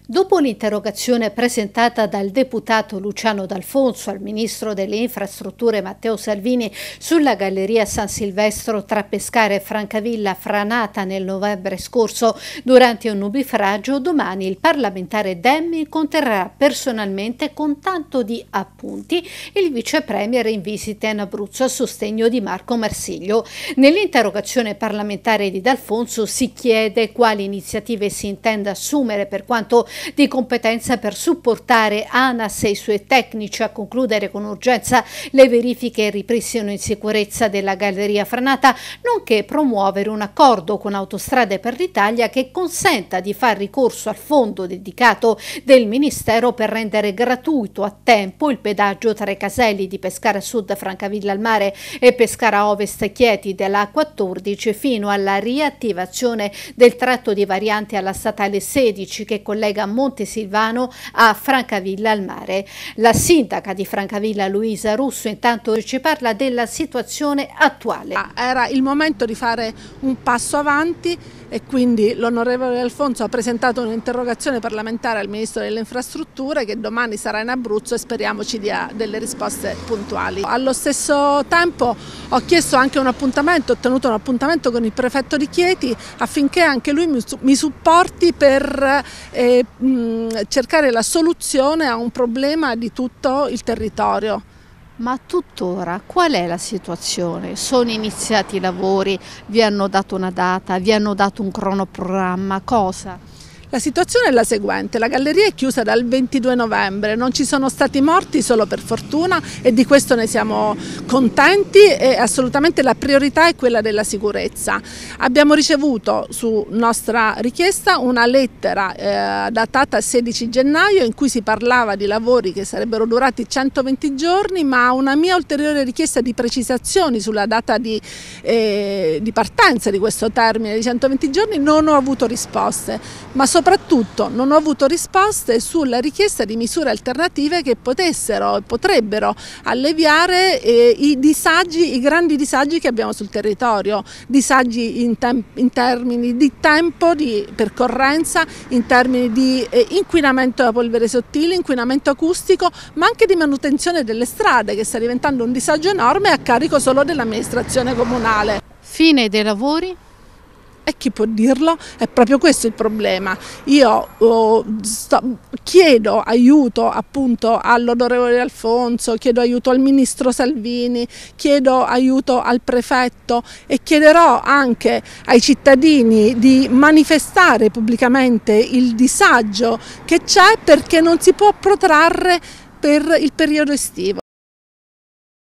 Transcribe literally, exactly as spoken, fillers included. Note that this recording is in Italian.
Dopo l'interrogazione presentata dal deputato Luciano D'Alfonso al ministro delle infrastrutture Matteo Salvini sulla galleria San Silvestro tra Pescara e Francavilla franata nel novembre scorso durante un nubifragio, domani il parlamentare Demmi conterrà personalmente con tanto di appunti il vice premier in visita in Abruzzo a sostegno di Marco Marsiglio. Nell'interrogazione parlamentare di D'Alfonso si chiede quali iniziative si intenda assumere per quanto di competenza per supportare ANAS e i suoi tecnici a concludere con urgenza le verifiche e il ripristino in sicurezza della galleria franata, nonché promuovere un accordo con Autostrade per l'Italia che consenta di far ricorso al fondo dedicato del Ministero per rendere gratuito a tempo il pedaggio tra i caselli di Pescara Sud Francavilla al Mare e Pescara Ovest Chieti della A quattordici fino alla riattivazione del tratto di variante alla statale sedici che collega Montesilvano a Francavilla al Mare. La sindaca di Francavilla Luisa Russo intanto ci parla della situazione attuale. Era il momento di fare un passo avanti e quindi l'onorevole Alfonso ha presentato un'interrogazione parlamentare al Ministro delle Infrastrutture che domani sarà in Abruzzo e speriamo ci dia delle risposte puntuali. Allo stesso tempo ho chiesto anche un appuntamento, ho ottenuto un appuntamento con il prefetto di Chieti affinché anche lui mi supporti per eh, mh, cercare la soluzione a un problema di tutto il territorio. Ma tuttora qual è la situazione? Sono iniziati i lavori, vi hanno dato una data, vi hanno dato un cronoprogramma, cosa? La situazione è la seguente: la galleria è chiusa dal ventidue novembre, non ci sono stati morti solo per fortuna e di questo ne siamo contenti e assolutamente la priorità è quella della sicurezza. Abbiamo ricevuto su nostra richiesta una lettera eh, datata sedici gennaio in cui si parlava di lavori che sarebbero durati centoventi giorni, ma una mia ulteriore richiesta di precisazioni sulla data di, eh, di partenza di questo termine di centoventi giorni non ho avuto risposte, ma soprattutto non ho avuto risposte sulla richiesta di misure alternative che potessero e potrebbero alleviare eh, i disagi, i grandi disagi che abbiamo sul territorio, disagi in, in termini di tempo, di percorrenza, in termini di eh, inquinamento da polvere sottile, inquinamento acustico, ma anche di manutenzione delle strade che sta diventando un disagio enorme a carico solo dell'amministrazione comunale. Fine dei lavori? E chi può dirlo? È proprio questo il problema. Io oh, sto, chiedo aiuto appunto all'onorevole Alfonso, chiedo aiuto al ministro Salvini, chiedo aiuto al prefetto e chiederò anche ai cittadini di manifestare pubblicamente il disagio che c'è perché non si può protrarre per il periodo estivo.